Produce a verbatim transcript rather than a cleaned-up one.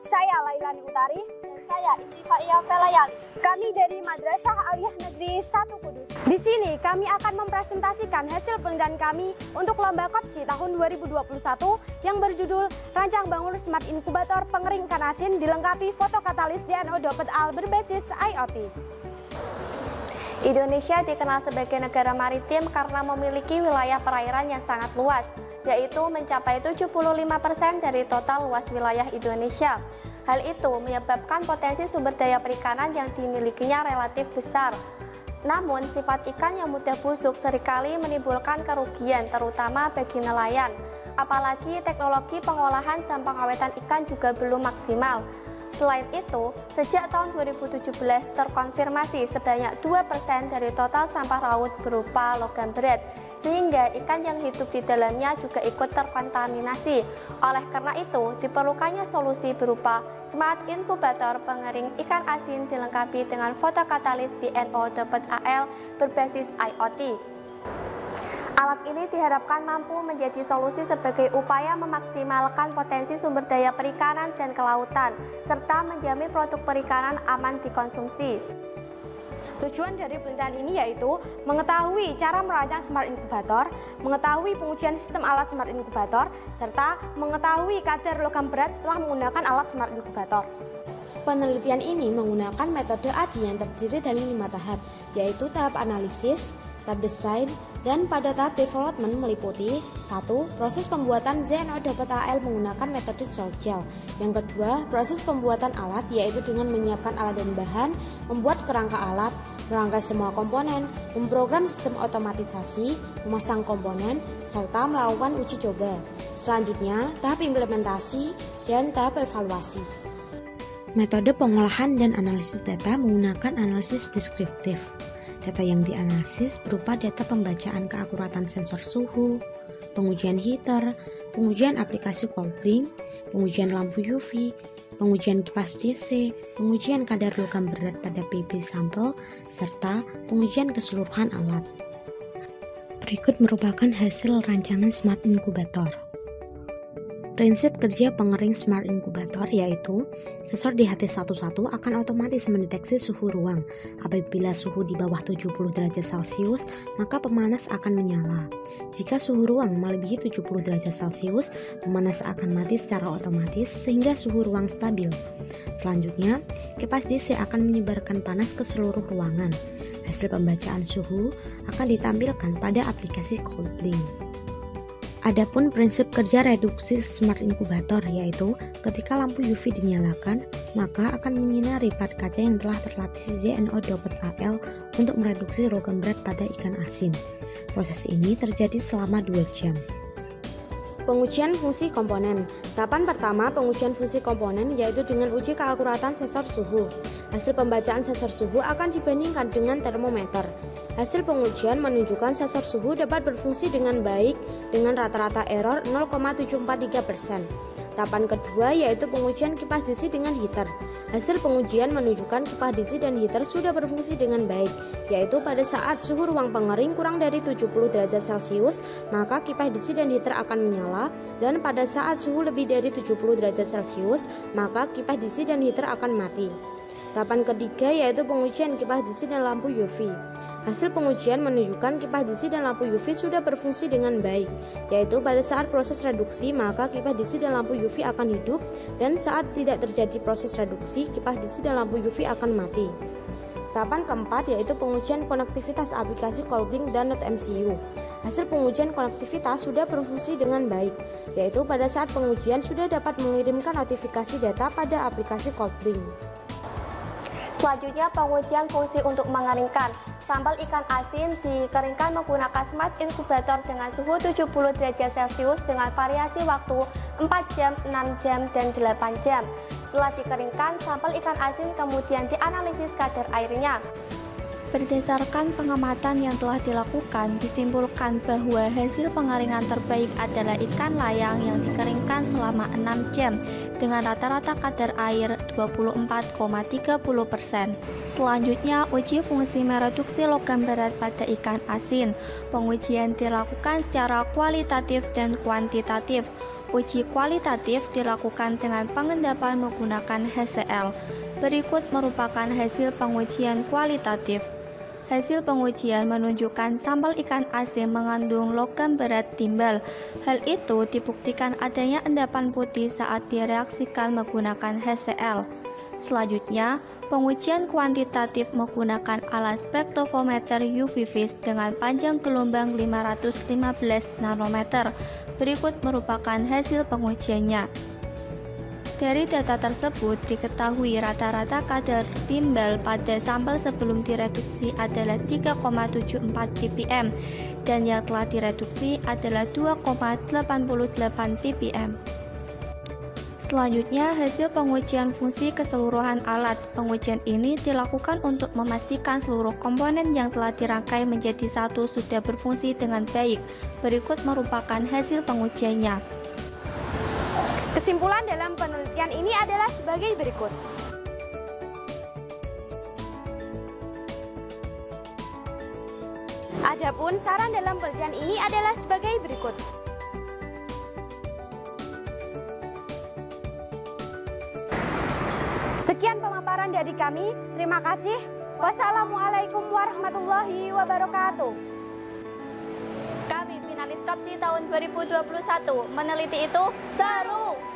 Saya Lailani Utari. Dan saya Istifaiya Felayali. Kami dari Madrasah Aliyah Negeri satu Kudus. Di sini kami akan mempresentasikan hasil penelitian kami untuk lomba Kopsi tahun dua ribu dua puluh satu yang berjudul Rancang Bangun Smart Inkubator Pengering Ikan Asin dilengkapi foto katalis Z N O Dopet Al berbasis I O T. Indonesia dikenal sebagai negara maritim karena memiliki wilayah perairan yang sangat luas, yaitu mencapai tujuh puluh lima persen dari total luas wilayah Indonesia. Hal itu menyebabkan potensi sumber daya perikanan yang dimilikinya relatif besar. Namun, sifat ikan yang mudah busuk seringkali menimbulkan kerugian, terutama bagi nelayan. Apalagi teknologi pengolahan dan pengawetan ikan juga belum maksimal. Selain itu, sejak tahun dua ribu tujuh belas terkonfirmasi sebanyak dua persen dari total sampah laut berupa logam berat, sehingga ikan yang hidup di dalamnya juga ikut terkontaminasi. Oleh karena itu, diperlukannya solusi berupa Smart Inkubator Pengering Ikan Asin dilengkapi dengan fotokatalis Z N O Dopet A L berbasis I O T. Alat ini diharapkan mampu menjadi solusi sebagai upaya memaksimalkan potensi sumber daya perikanan dan kelautan, serta menjamin produk perikanan aman dikonsumsi. Tujuan dari penelitian ini yaitu mengetahui cara merancang Smart Inkubator, mengetahui pengujian sistem alat Smart Inkubator, serta mengetahui kadar logam berat setelah menggunakan alat Smart Inkubator. Penelitian ini menggunakan metode A D I yang terdiri dari lima tahap, yaitu tahap analisis, tahap desain, dan pada tahap development meliputi satu. Proses pembuatan Z N O Dopet A L menggunakan metode soft gel. Yang kedua, proses pembuatan alat yaitu dengan menyiapkan alat dan bahan, membuat kerangka alat, merangkai semua komponen, memprogram sistem otomatisasi, memasang komponen, serta melakukan uji coba. Selanjutnya, tahap implementasi dan tahap evaluasi. Metode pengolahan dan analisis data menggunakan analisis deskriptif. Data yang dianalisis berupa data pembacaan keakuratan sensor suhu, pengujian heater, pengujian aplikasi cooling, pengujian lampu U V, pengujian kipas D C, pengujian kadar logam berat pada P B sampel, serta pengujian keseluruhan alat. Berikut merupakan hasil rancangan Smart Inkubator. Prinsip kerja pengering Smart Inkubator yaitu sensor di H T satu satu akan otomatis mendeteksi suhu ruang. Apabila suhu di bawah tujuh puluh derajat Celcius, maka pemanas akan menyala. Jika suhu ruang melebihi tujuh puluh derajat Celcius, pemanas akan mati secara otomatis sehingga suhu ruang stabil. Selanjutnya, kipas D C akan menyebarkan panas ke seluruh ruangan. Hasil pembacaan suhu akan ditampilkan pada aplikasi cooling. Adapun prinsip kerja reduksi Smart Inkubator yaitu ketika lampu U V dinyalakan, maka akan menyinari plat kaca yang telah terlapisi Z N O Dopet A L untuk mereduksi logam berat pada ikan asin. Proses ini terjadi selama dua jam. Pengujian fungsi komponen. Tahapan pertama pengujian fungsi komponen yaitu dengan uji keakuratan sensor suhu. Hasil pembacaan sensor suhu akan dibandingkan dengan termometer. Hasil pengujian menunjukkan sensor suhu dapat berfungsi dengan baik dengan rata-rata error nol koma tujuh empat tiga persen. Tahapan kedua yaitu pengujian kipas D C dengan heater. Hasil pengujian menunjukkan kipas D C dan heater sudah berfungsi dengan baik, yaitu pada saat suhu ruang pengering kurang dari tujuh puluh derajat Celcius, maka kipas D C dan heater akan menyala, dan pada saat suhu lebih dari tujuh puluh derajat Celcius, maka kipas D C dan heater akan mati. Tahapan ketiga yaitu pengujian kipas D C dan lampu U V. Hasil pengujian menunjukkan kipas D C dan lampu U V sudah berfungsi dengan baik, yaitu pada saat proses reduksi maka kipas D C dan lampu U V akan hidup, dan saat tidak terjadi proses reduksi kipas D C dan lampu U V akan mati. Tahapan keempat yaitu pengujian konektivitas aplikasi cooling dan Node M C U. Hasil pengujian konektivitas sudah berfungsi dengan baik, yaitu pada saat pengujian sudah dapat mengirimkan notifikasi data pada aplikasi cooling. Selanjutnya, pengujian fungsi untuk mengeringkan. Sampel ikan asin dikeringkan menggunakan Smart Inkubator dengan suhu tujuh puluh derajat Celcius dengan variasi waktu empat jam, enam jam, dan delapan jam. Setelah dikeringkan, sampel ikan asin kemudian dianalisis kadar airnya. Berdasarkan pengamatan yang telah dilakukan, disimpulkan bahwa hasil pengeringan terbaik adalah ikan layang yang dikeringkan selama enam jam dengan rata-rata kadar air dua puluh empat koma tiga puluh persen. Selanjutnya, uji fungsi mereduksi logam berat pada ikan asin. Pengujian dilakukan secara kualitatif dan kuantitatif. Uji kualitatif dilakukan dengan pengendapan menggunakan H C L. Berikut merupakan hasil pengujian kualitatif. Hasil pengujian menunjukkan sampel ikan asin mengandung logam berat timbal. Hal itu dibuktikan adanya endapan putih saat direaksikan menggunakan H C L. Selanjutnya, pengujian kuantitatif menggunakan alat spektrofometer U V vis dengan panjang gelombang lima ratus lima belas nanometer. Berikut merupakan hasil pengujiannya. Dari data tersebut diketahui rata-rata kadar timbal pada sampel sebelum direduksi adalah tiga koma tujuh empat ppm dan yang telah direduksi adalah dua koma delapan delapan ppm. Selanjutnya, hasil pengujian fungsi keseluruhan alat. Pengujian ini dilakukan untuk memastikan seluruh komponen yang telah dirangkai menjadi satu sudah berfungsi dengan baik. Berikut merupakan hasil pengujiannya. Kesimpulan dalam penelitian ini adalah sebagai berikut. Adapun saran dalam penelitian ini adalah sebagai berikut. Sekian pemaparan dari kami. Terima kasih. Wassalamualaikum warahmatullahi wabarakatuh. Kami finalis Skopsi tahun dua ribu dua puluh satu. Meneliti itu seru.